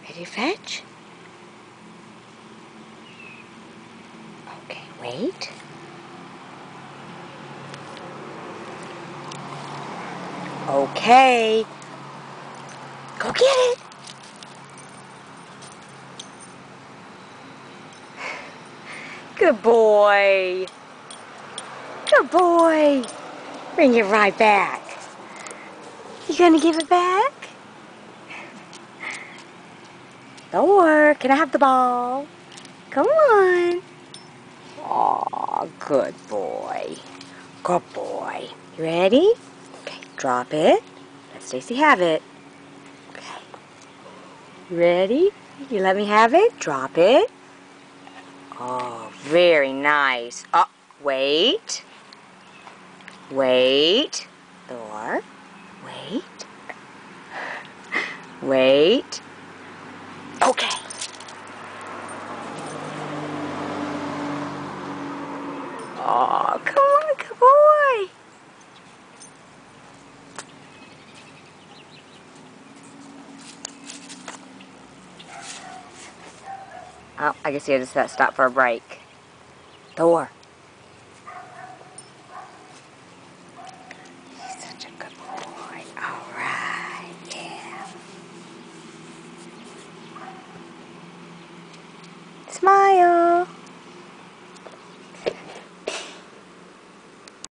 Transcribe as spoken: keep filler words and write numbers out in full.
Ready to fetch? Okay, wait. Okay. Go get it. Good boy. Good boy. Bring it right back. You gonna give it back? Thor, can I have the ball? Come on. Aw, good boy. Good boy. You ready? Okay, drop it. Let Stacy have it. Okay. You ready? You let me have it? Drop it. Oh, very nice. Oh, wait. Wait. Thor. Wait. Wait. Okay. Oh, come on, good boy. Oh, I guess he had to stop for a break. Thor.